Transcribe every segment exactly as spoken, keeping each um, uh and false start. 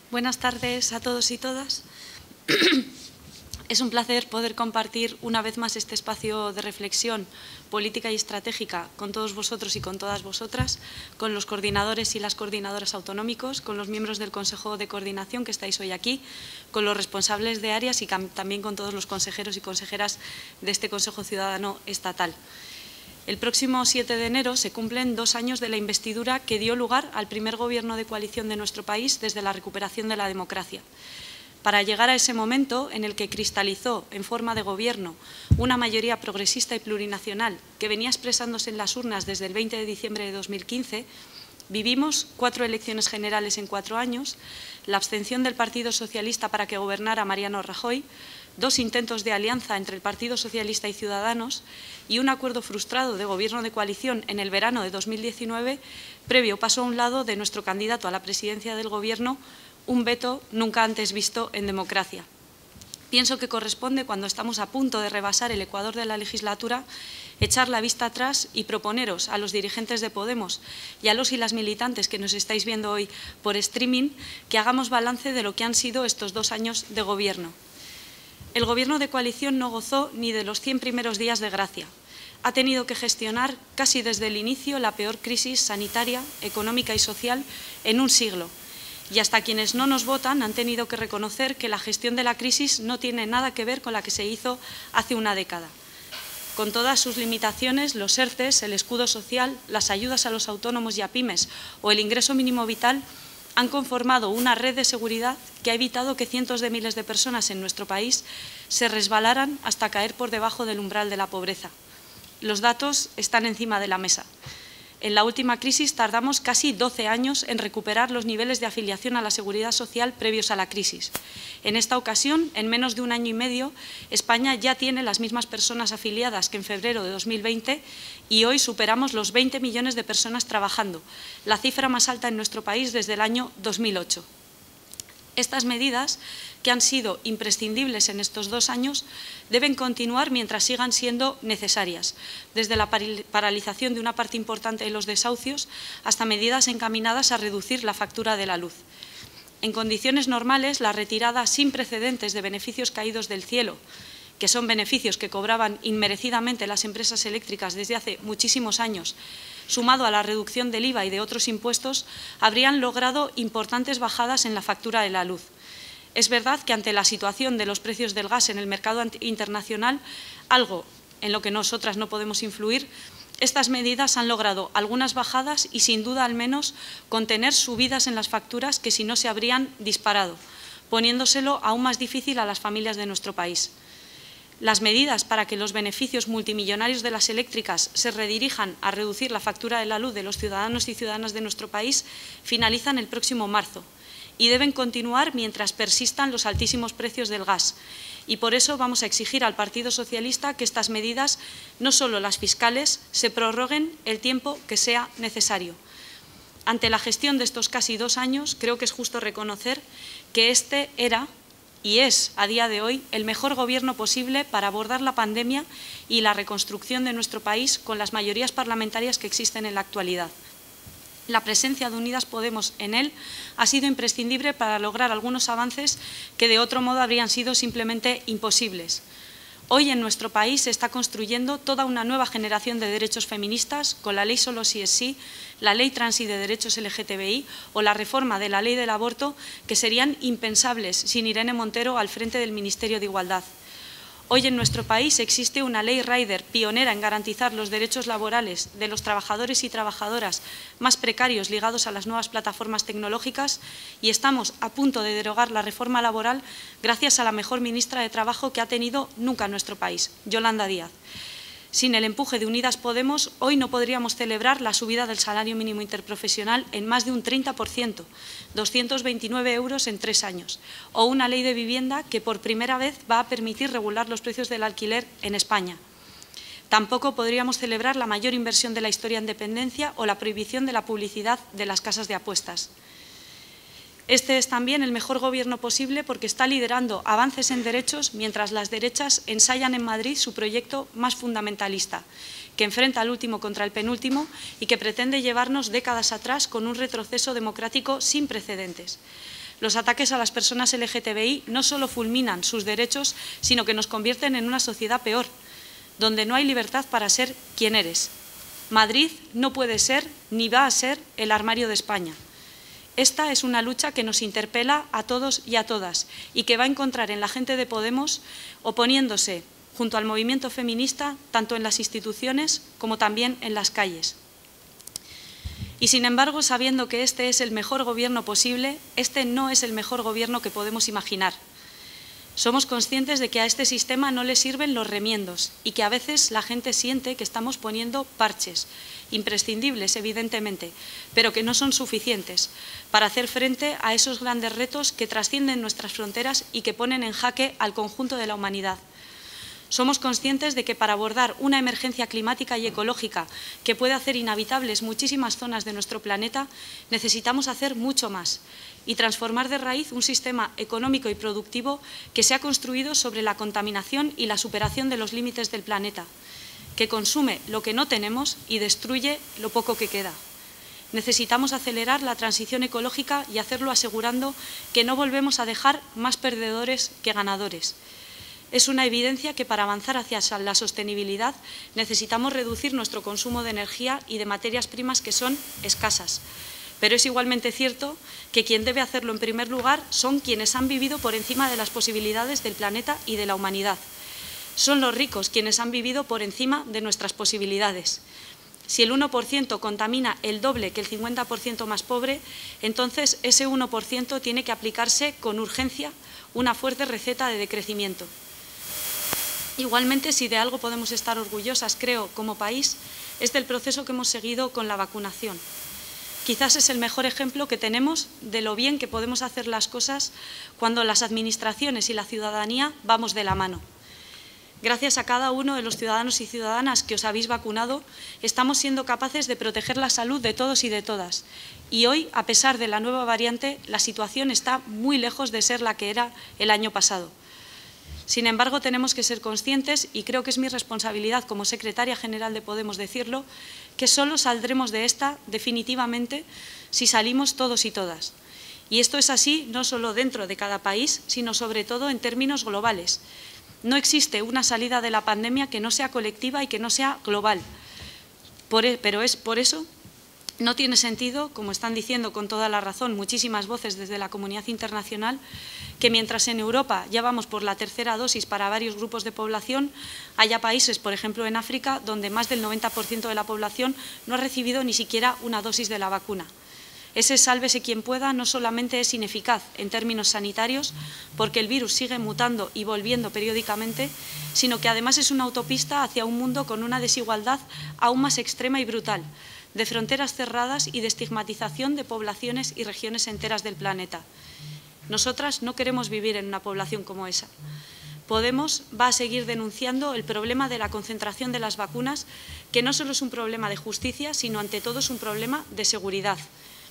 Buenas tardes a todos y todas. Es un placer poder compartir una vez más este espacio de reflexión política y estratégica con todos vosotros y con todas vosotras, con los coordinadores y las coordinadoras autonómicos, con los miembros del Consejo de Coordinación que estáis hoy aquí, con los responsables de áreas y también con todos los consejeros y consejeras de este Consejo Ciudadano Estatal. El próximo siete de enero se cumplen dos años de la investidura que dio lugar al primer gobierno de coalición de nuestro país desde la recuperación de la democracia. Para llegar a ese momento en el que cristalizó en forma de gobierno una mayoría progresista y plurinacional que venía expresándose en las urnas desde el veinte de diciembre de dos mil quince, vivimos cuatro elecciones generales en cuatro años, la abstención del Partido Socialista para que gobernara Mariano Rajoy, dos intentos de alianza entre el Partido Socialista y Ciudadanos y un acuerdo frustrado de gobierno de coalición en el verano de dos mil diecinueve, previo paso a un lado de nuestro candidato a la presidencia del Gobierno, un veto nunca antes visto en democracia. Pienso que corresponde, cuando estamos a punto de rebasar el ecuador de la legislatura, echar la vista atrás y proponeros a los dirigentes de Podemos y a los y las militantes que nos estáis viendo hoy por streaming que hagamos balance de lo que han sido estos dos años de gobierno. El Gobierno de coalición no gozó ni de los cien primeros días de gracia. Ha tenido que gestionar casi desde el inicio la peor crisis sanitaria, económica y social en un siglo. Y hasta quienes no nos votan han tenido que reconocer que la gestión de la crisis no tiene nada que ver con la que se hizo hace una década. Con todas sus limitaciones, los ERTEs, el escudo social, las ayudas a los autónomos y a pymes o el ingreso mínimo vital han conformado una red de seguridad que ha evitado que cientos de miles de personas en nuestro país se resbalaran hasta caer por debajo del umbral de la pobreza. Los datos están encima de la mesa. En la última crisis tardamos casi doce años en recuperar los niveles de afiliación a la Seguridad Social previos a la crisis. En esta ocasión, en menos de un año y medio, España ya tiene las mismas personas afiliadas que en febrero de dos mil veinte y hoy superamos los veinte millones de personas trabajando, la cifra más alta en nuestro país desde el año dos mil ocho. Estas medidas, que han sido imprescindibles en estos dos años, deben continuar mientras sigan siendo necesarias, desde la paralización de una parte importante de los desahucios hasta medidas encaminadas a reducir la factura de la luz. En condiciones normales, la retirada sin precedentes de beneficios caídos del cielo, que son beneficios que cobraban inmerecidamente las empresas eléctricas desde hace muchísimos años, sumado a la reducción del I V A y de otros impuestos, habrían logrado importantes bajadas en la factura de la luz. Es verdad que ante la situación de los precios del gas en el mercado internacional, algo en lo que nosotras no podemos influir, estas medidas han logrado algunas bajadas y, sin duda al menos, contener subidas en las facturas que si no se habrían disparado, poniéndoselo aún más difícil a las familias de nuestro país. Las medidas para que los beneficios multimillonarios de las eléctricas se redirijan a reducir la factura de la luz de los ciudadanos y ciudadanas de nuestro país finalizan el próximo marzo y deben continuar mientras persistan los altísimos precios del gas. Y por eso vamos a exigir al Partido Socialista que estas medidas, no solo las fiscales, se prorroguen el tiempo que sea necesario. Ante la gestión de estos casi dos años, creo que es justo reconocer que este era y es, a día de hoy, el mejor gobierno posible para abordar la pandemia y la reconstrucción de nuestro país con las mayorías parlamentarias que existen en la actualidad. La presencia de Unidas Podemos en él ha sido imprescindible para lograr algunos avances que de otro modo habrían sido simplemente imposibles. Hoy en nuestro país se está construyendo toda una nueva generación de derechos feministas con la ley Solo sí es sí, la ley trans y de derechos L G T B I o la reforma de la ley del aborto que serían impensables sin Irene Montero al frente del Ministerio de Igualdad. Hoy en nuestro país existe una ley Rider pionera en garantizar los derechos laborales de los trabajadores y trabajadoras más precarios ligados a las nuevas plataformas tecnológicas y estamos a punto de derogar la reforma laboral gracias a la mejor ministra de Trabajo que ha tenido nunca nuestro país, Yolanda Díaz. Sin el empuje de Unidas Podemos, hoy no podríamos celebrar la subida del salario mínimo interprofesional en más de un treinta por ciento, doscientos veintinueve euros en tres años, o una ley de vivienda que por primera vez va a permitir regular los precios del alquiler en España. Tampoco podríamos celebrar la mayor inversión de la historia en dependencia o la prohibición de la publicidad de las casas de apuestas. Este es también el mejor gobierno posible porque está liderando avances en derechos mientras las derechas ensayan en Madrid su proyecto más fundamentalista, que enfrenta al último contra el penúltimo y que pretende llevarnos décadas atrás con un retroceso democrático sin precedentes. Los ataques a las personas L G T B I no solo fulminan sus derechos, sino que nos convierten en una sociedad peor, donde no hay libertad para ser quien eres. Madrid no puede ser ni va a ser el armario de España. Esta es una lucha que nos interpela a todos y a todas y que va a encontrar en la gente de Podemos oponiéndose junto al movimiento feminista tanto en las instituciones como también en las calles. Y sin embargo, sabiendo que este es el mejor gobierno posible, este no es el mejor gobierno que podemos imaginar. Somos conscientes de que a este sistema no le sirven los remiendos y que a veces la gente siente que estamos poniendo parches, imprescindibles evidentemente, pero que no son suficientes para hacer frente a esos grandes retos que trascienden nuestras fronteras y que ponen en jaque al conjunto de la humanidad. Somos conscientes de que para abordar una emergencia climática y ecológica que puede hacer inhabitables muchísimas zonas de nuestro planeta, necesitamos hacer mucho más y transformar de raíz un sistema económico y productivo que se ha construido sobre la contaminación y la superación de los límites del planeta, que consume lo que no tenemos y destruye lo poco que queda. Necesitamos acelerar la transición ecológica y hacerlo asegurando que no volvemos a dejar más perdedores que ganadores. Es una evidencia que para avanzar hacia la sostenibilidad necesitamos reducir nuestro consumo de energía y de materias primas que son escasas. Pero es igualmente cierto que quien debe hacerlo en primer lugar son quienes han vivido por encima de las posibilidades del planeta y de la humanidad. Son los ricos quienes han vivido por encima de nuestras posibilidades. Si el uno por ciento contamina el doble que el cincuenta por ciento más pobre, entonces ese uno por ciento tiene que aplicarse con urgencia una fuerte receta de decrecimiento. Igualmente, si de algo podemos estar orgullosas, creo, como país, es del proceso que hemos seguido con la vacunación. Quizás es el mejor ejemplo que tenemos de lo bien que podemos hacer las cosas cuando las administraciones y la ciudadanía vamos de la mano. Gracias a cada uno de los ciudadanos y ciudadanas que os habéis vacunado, estamos siendo capaces de proteger la salud de todos y de todas. Y hoy, a pesar de la nueva variante, la situación está muy lejos de ser la que era el año pasado. Sin embargo, tenemos que ser conscientes, y creo que es mi responsabilidad como secretaria general de Podemos decirlo, que solo saldremos de esta definitivamente si salimos todos y todas. Y esto es así no solo dentro de cada país, sino sobre todo en términos globales. No existe una salida de la pandemia que no sea colectiva y que no sea global. Por, pero es por eso no tiene sentido, como están diciendo con toda la razón muchísimas voces desde la comunidad internacional, que mientras en Europa ya vamos por la tercera dosis para varios grupos de población, haya países, por ejemplo en África, donde más del noventa por ciento de la población no ha recibido ni siquiera una dosis de la vacuna. Ese sálvese quien pueda no solamente es ineficaz en términos sanitarios, porque el virus sigue mutando y volviendo periódicamente, sino que además es una autopista hacia un mundo con una desigualdad aún más extrema y brutal, de fronteras cerradas y de estigmatización de poblaciones y regiones enteras del planeta. Nosotras no queremos vivir en una población como esa. Podemos va a seguir denunciando el problema de la concentración de las vacunas, que no solo es un problema de justicia, sino ante todo es un problema de seguridad.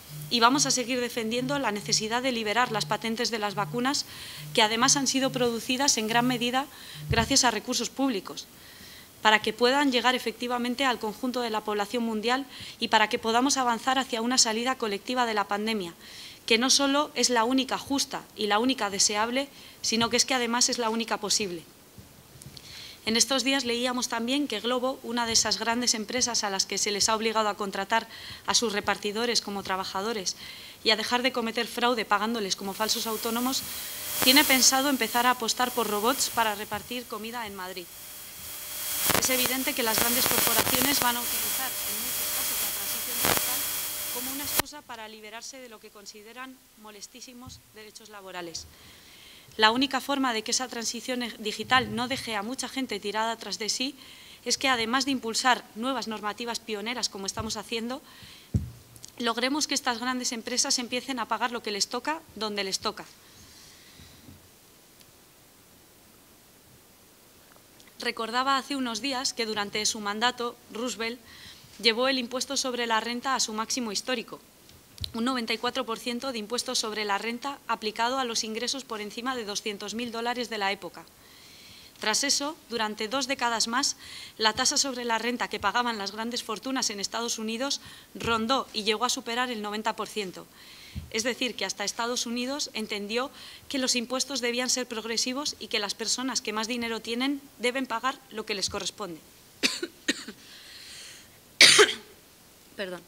Y vamos a seguir defendiendo la necesidad de liberar las patentes de las vacunas, que además han sido producidas en gran medida gracias a recursos públicos, para que puedan llegar efectivamente al conjunto de la población mundial y para que podamos avanzar hacia una salida colectiva de la pandemia, que no solo es la única justa y la única deseable, sino que es que además es la única posible. En estos días leíamos también que Glovo, una de esas grandes empresas a las que se les ha obligado a contratar a sus repartidores como trabajadores y a dejar de cometer fraude pagándoles como falsos autónomos, tiene pensado empezar a apostar por robots para repartir comida en Madrid. Es evidente que las grandes corporaciones van a utilizar en muchos casos la transición digital como una excusa para liberarse de lo que consideran molestísimos derechos laborales. La única forma de que esa transición digital no deje a mucha gente tirada tras de sí es que, además de impulsar nuevas normativas pioneras como estamos haciendo, logremos que estas grandes empresas empiecen a pagar lo que les toca donde les toca. Recordaba hace unos días que durante su mandato Roosevelt llevó el impuesto sobre la renta a su máximo histórico, un noventa y cuatro por ciento de impuesto sobre la renta aplicado a los ingresos por encima de doscientos mil dólares de la época. Tras eso, durante dos décadas más, la tasa sobre la renta que pagaban las grandes fortunas en Estados Unidos rondó y llegó a superar el noventa por ciento. Es decir, que hasta Estados Unidos entendió que los impuestos debían ser progresivos y que las personas que más dinero tienen deben pagar lo que les corresponde. Perdón.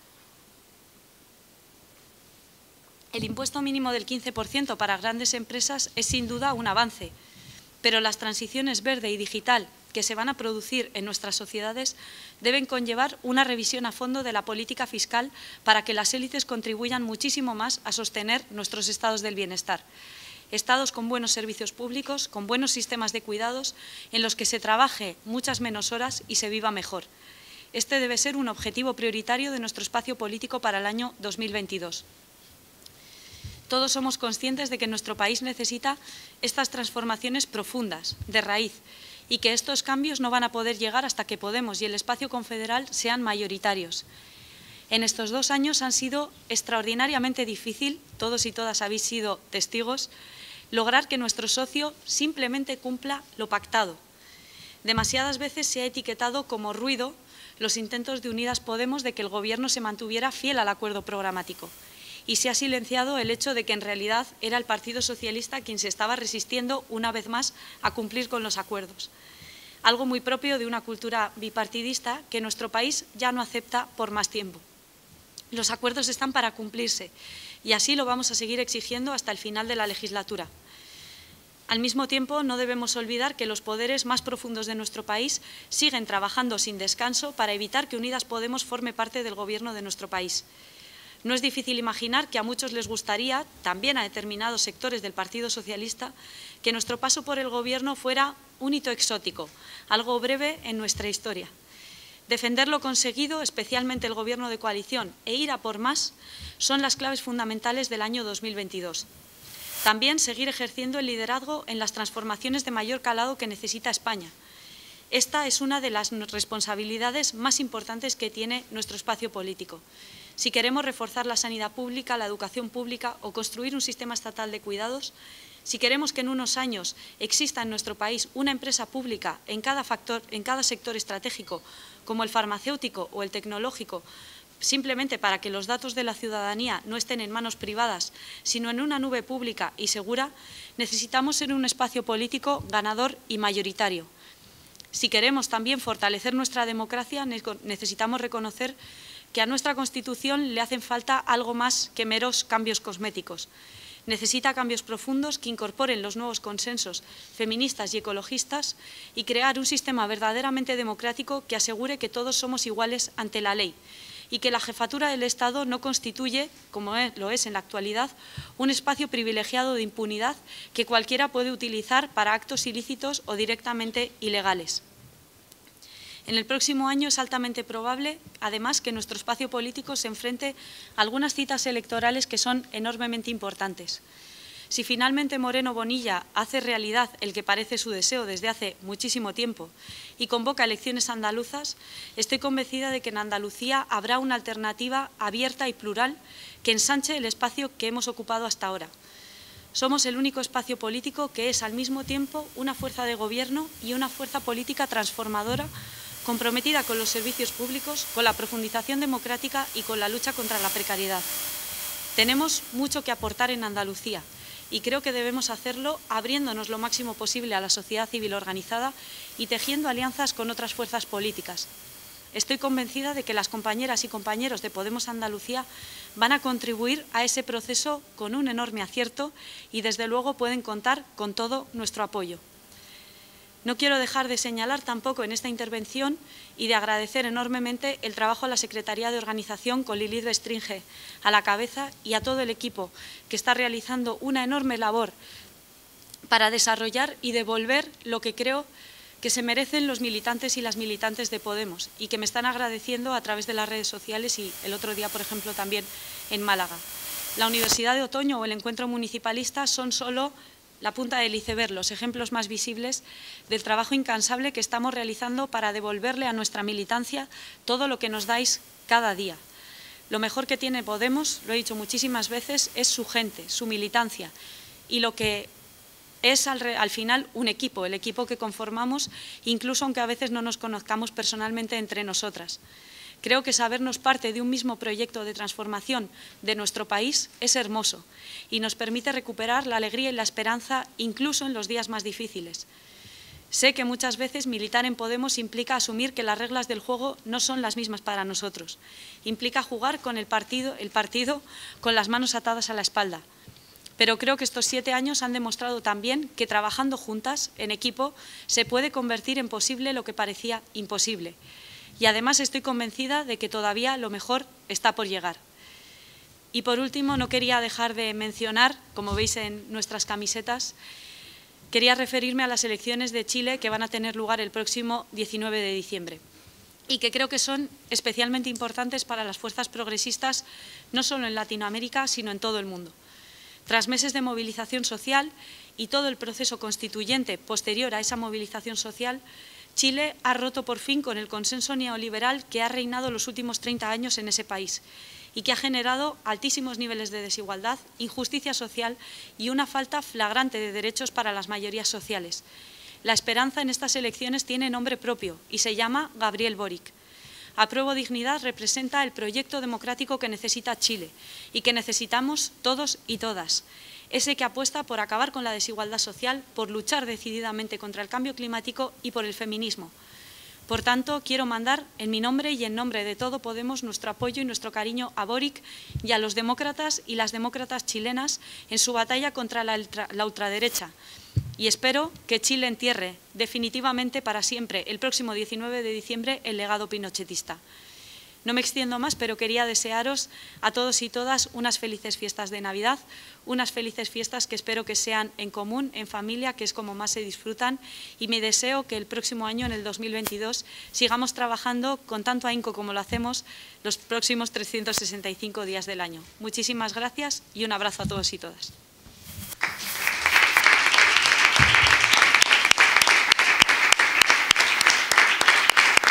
El impuesto mínimo del quince por ciento para grandes empresas es sin duda un avance, pero las transiciones verde y digital que se van a producir en nuestras sociedades deben conllevar una revisión a fondo de la política fiscal para que las élites contribuyan muchísimo más a sostener nuestros estados del bienestar. Estados con buenos servicios públicos, con buenos sistemas de cuidados, en los que se trabaje muchas menos horas y se viva mejor. Este debe ser un objetivo prioritario de nuestro espacio político para el año dos mil veintidós. Todos somos conscientes de que nuestro país necesita estas transformaciones profundas, de raíz, y que estos cambios no van a poder llegar hasta que Podemos y el espacio confederal sean mayoritarios. En estos dos años han sido extraordinariamente difícil, todos y todas habéis sido testigos, lograr que nuestro socio simplemente cumpla lo pactado. Demasiadas veces se ha etiquetado como ruido los intentos de Unidas Podemos de que el Gobierno se mantuviera fiel al acuerdo programático. Y se ha silenciado el hecho de que en realidad era el Partido Socialista quien se estaba resistiendo una vez más a cumplir con los acuerdos. Algo muy propio de una cultura bipartidista que nuestro país ya no acepta por más tiempo. Los acuerdos están para cumplirse y así lo vamos a seguir exigiendo hasta el final de la legislatura. Al mismo tiempo, no debemos olvidar que los poderes más profundos de nuestro país siguen trabajando sin descanso para evitar que Unidas Podemos forme parte del Gobierno de nuestro país. No es difícil imaginar que a muchos les gustaría, también a determinados sectores del Partido Socialista, que nuestro paso por el Gobierno fuera un hito exótico, algo breve en nuestra historia. Defender lo conseguido, especialmente el Gobierno de coalición, e ir a por más, son las claves fundamentales del año dos mil veintidós. También seguir ejerciendo el liderazgo en las transformaciones de mayor calado que necesita España. Esta es una de las responsabilidades más importantes que tiene nuestro espacio político. Si queremos reforzar la sanidad pública, la educación pública o construir un sistema estatal de cuidados, si queremos que en unos años exista en nuestro país una empresa pública en cada, factor, en cada sector estratégico, como el farmacéutico o el tecnológico, simplemente para que los datos de la ciudadanía no estén en manos privadas, sino en una nube pública y segura, necesitamos ser un espacio político ganador y mayoritario. Si queremos también fortalecer nuestra democracia, necesitamos reconocer que a nuestra Constitución le hacen falta algo más que meros cambios cosméticos. Necesita cambios profundos que incorporen los nuevos consensos feministas y ecologistas y crear un sistema verdaderamente democrático que asegure que todos somos iguales ante la ley y que la jefatura del Estado no constituye, como lo es en la actualidad, un espacio privilegiado de impunidad que cualquiera puede utilizar para actos ilícitos o directamente ilegales. En el próximo año es altamente probable, además, que nuestro espacio político se enfrente a algunas citas electorales que son enormemente importantes. Si finalmente Moreno Bonilla hace realidad el que parece su deseo desde hace muchísimo tiempo y convoca elecciones andaluzas, estoy convencida de que en Andalucía habrá una alternativa abierta y plural que ensanche el espacio que hemos ocupado hasta ahora. Somos el único espacio político que es al mismo tiempo una fuerza de gobierno y una fuerza política transformadora comprometida con los servicios públicos, con la profundización democrática y con la lucha contra la precariedad. Tenemos mucho que aportar en Andalucía y creo que debemos hacerlo abriéndonos lo máximo posible a la sociedad civil organizada y tejiendo alianzas con otras fuerzas políticas. Estoy convencida de que las compañeras y compañeros de Podemos Andalucía van a contribuir a ese proceso con un enorme acierto y desde luego pueden contar con todo nuestro apoyo. No quiero dejar de señalar tampoco en esta intervención y de agradecer enormemente el trabajo a la Secretaría de Organización con Lilith Bestringe a la cabeza y a todo el equipo que está realizando una enorme labor para desarrollar y devolver lo que creo que se merecen los militantes y las militantes de Podemos y que me están agradeciendo a través de las redes sociales y el otro día, por ejemplo, también en Málaga. La Universidad de Otoño o el Encuentro Municipalista son solo la punta del iceberg, los ejemplos más visibles del trabajo incansable que estamos realizando para devolverle a nuestra militancia todo lo que nos dais cada día. Lo mejor que tiene Podemos, lo he dicho muchísimas veces, es su gente, su militancia y lo que es al, al final un equipo, el equipo que conformamos, incluso aunque a veces no nos conozcamos personalmente entre nosotras. Creo que sabernos parte de un mismo proyecto de transformación de nuestro país es hermoso y nos permite recuperar la alegría y la esperanza incluso en los días más difíciles. Sé que muchas veces militar en Podemos implica asumir que las reglas del juego no son las mismas para nosotros. Implica jugar con el partido, el partido con las manos atadas a la espalda. Pero creo que estos siete años han demostrado también que trabajando juntas, en equipo, se puede convertir en posible lo que parecía imposible. Y además estoy convencida de que todavía lo mejor está por llegar. Y por último, no quería dejar de mencionar, como veis en nuestras camisetas, quería referirme a las elecciones de Chile que van a tener lugar el próximo diecinueve de diciembre y que creo que son especialmente importantes para las fuerzas progresistas, no solo en Latinoamérica, sino en todo el mundo. Tras meses de movilización social y todo el proceso constituyente posterior a esa movilización social, Chile ha roto por fin con el consenso neoliberal que ha reinado los últimos treinta años en ese país y que ha generado altísimos niveles de desigualdad, injusticia social y una falta flagrante de derechos para las mayorías sociales. La esperanza en estas elecciones tiene nombre propio y se llama Gabriel Boric. Apruebo Dignidad representa el proyecto democrático que necesita Chile y que necesitamos todos y todas. Ese que apuesta por acabar con la desigualdad social, por luchar decididamente contra el cambio climático y por el feminismo. Por tanto, quiero mandar en mi nombre y en nombre de todo Podemos nuestro apoyo y nuestro cariño a Boric y a los demócratas y las demócratas chilenas en su batalla contra la, ultra, la ultraderecha. Y espero que Chile entierre definitivamente para siempre, el próximo diecinueve de diciembre, el legado pinochetista. No me extiendo más, pero quería desearos a todos y todas unas felices fiestas de Navidad, unas felices fiestas que espero que sean en común, en familia, que es como más se disfrutan, y me deseo que el próximo año, en el dos mil veintidós, sigamos trabajando con tanto ahínco como lo hacemos los próximos trescientos sesenta y cinco días del año. Muchísimas gracias y un abrazo a todos y todas.